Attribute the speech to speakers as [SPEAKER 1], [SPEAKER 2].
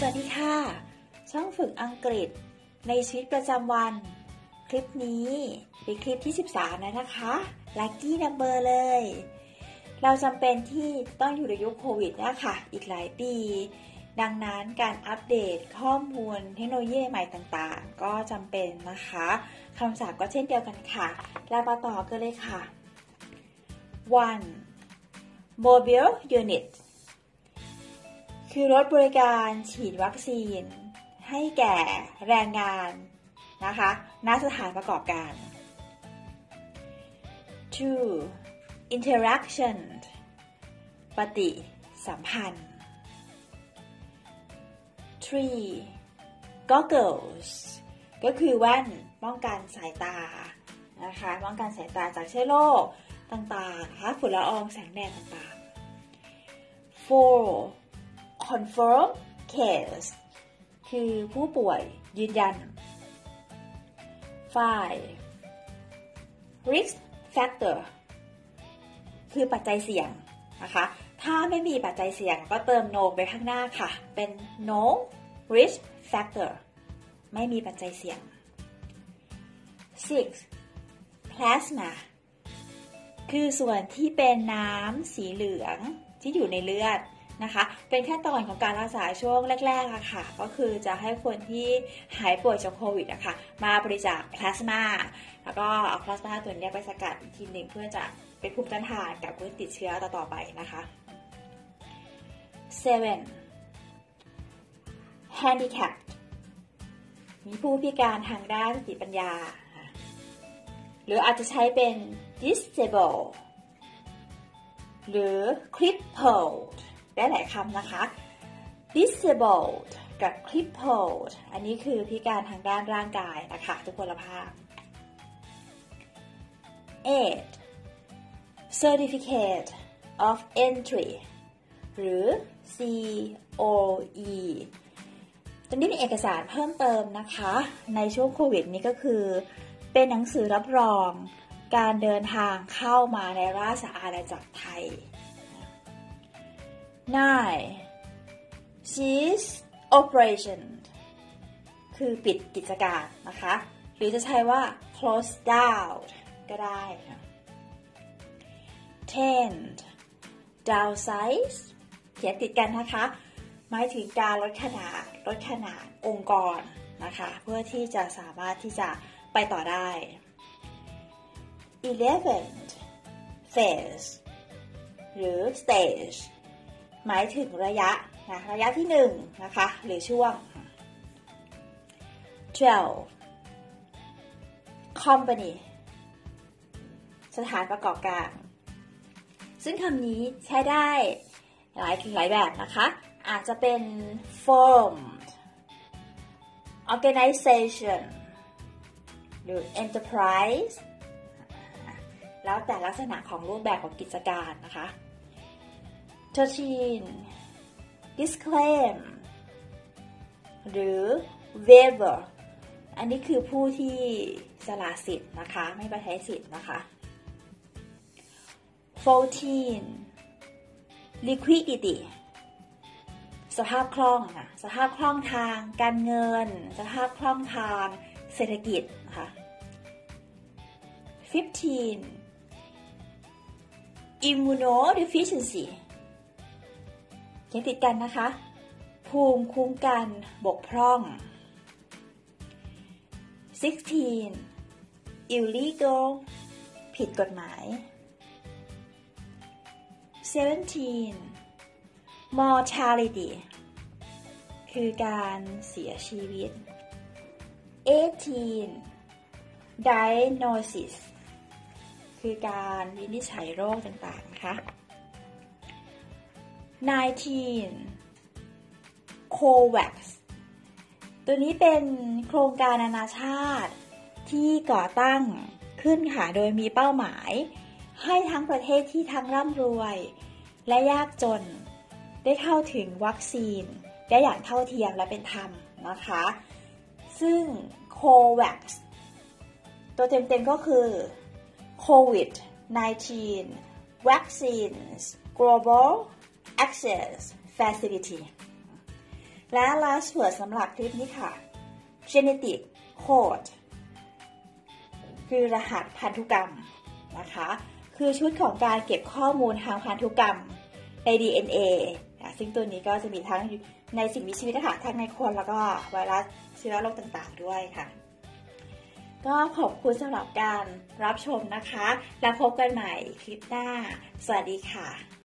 [SPEAKER 1] วัสดีค่ะช่องฝึกอังกฤษในชีวิตประจำวันคลิปนี้เป็นคลิปที่13นะคะ Lucky Number เลยเราจำเป็นที่ต้องอยู่ในยุคโควิดนะคะอีกหลายปีดังนั้นการอัปเดตข้อมูลเทคโนโลยีใหม่ต่างๆก็จำเป็นนะคะคำศัพท์ก็เช่นเดียวกันค่ะเรามาต่อกันเลยค่ะ 1. Mobile Unit คือรถบริการฉีดวัคซีนให้แก่แรงงานนะคะณสถานประกอบการ 2. Interaction ปฏิสัมพันธ์ 3. Goggles ก็คือแว่นป้องกันสายตานะคะป้องกันสายตาจากเชื้อโรคต่างๆนะคะฝุ่นละอองแสงแดดต่างๆ 4. Confirm case คือผู้ป่วยยืนยัน 5. Risk factor คือปัจจัยเสี่ยงนะคะถ้าไม่มีปัจจัยเสี่ยงก็เติม no ไปข้างหน้าค่ะเป็น no risk factor ไม่มีปัจจัยเสี่ยง 6. Plasma คือส่วนที่เป็นน้ำสีเหลืองที่อยู่ในเลือดนะคะเป็นขั้นตอนของการรักษาช่วงแรกๆอะค่ะก็คือจะให้คนที่หายป่วยจากโควิดอะค่ะมาบริจาคพลาสมาแล้วก็เอาพลาสมาตัวนี้ไปสกัดอีกทีหนึ่งเพื่อจะเป็นภูมิต้านทานกับผู้ติดเชื้อต่อไปนะคะ 7. Handicapped มีผู้พิการทางด้านสติปัญญาหรืออาจจะใช้เป็น disable หรือ crippled ได้หลายคำนะคะ disabled กับ crippled อันนี้คือพิการทางด้านร่างกายนะคะทุกพลภาพ 8. Certificate of Entry หรือ COE ตรงนี้มีเอกสารเพิ่มเติมนะคะในช่วงโควิดนี้ก็คือเป็นหนังสือรับรองการเดินทางเข้ามาในราชอาณาจักรไทย 9. Cease operation คือปิดกิจการนะคะหรือจะใช้ว่า close down ก็ได้ค่ะ 10. Downsize เขียนติดกันนะคะหมายถึงการลดขนาดองค์กรนะคะเพื่อที่จะสามารถที่จะไปต่อได้ 11. Phase หรือ stage หมายถึงระยะที่1นะคะหรือช่วง 12. Company สถานประกอบการซึ่งคำนี้ใช้ได้หลายแบบนะคะอาจจะเป็น firm organization หรือ enterprise แล้วแต่ลักษณะของรูปแบบของกิจการนะคะ 13. Disclaim หรือ waiver อันนี้คือผู้ที่สละสิทธิ์นะคะไม่ไปใช้สิทธิ์นะคะ 14. Liquidity สภาพคล่องสภาพคล่องทางการเงินสภาพคล่องทางเศรษฐกิจนะคะ 15. Immunodeficiency เขียนติดกันนะคะภูมิคุ้มกันบกพร่อง 16. Illegal ผิดกฎหมาย 17. Mortality คือการเสียชีวิต 18. Diagnosis คือการวินิจฉัยโรคต่างๆนะคะ 19. COVAX ตัวนี้เป็นโครงการนานาชาติที่ก่อตั้งขึ้นค่ะโดยมีเป้าหมายให้ทั้งประเทศที่ทั้งร่ำรวยและยากจนได้เข้าถึงวัคซีนได้อย่างเท่าเทียมและเป็นธรรมนะคะซึ่ง COVAX ตัวเต็มๆก็คือ COVID-19 Vaccines Global Access Facility และ last word สำหรับคลิปนี้ค่ะ genetic code คือรหัสพันธุกรรมนะคะคือชุดของการเก็บข้อมูลทางพันธุกรรมใน DNA ซึ่งตัวนี้ก็จะมีทั้งในสิ่งมีชีวิตนะคะทั้งในคนแล้วก็ไวรัสเชื้อโรคต่างๆด้วยค่ะก็ขอบคุณสำหรับการรับชมนะคะแล้วพบกันใหม่คลิปหน้าสวัสดีค่ะ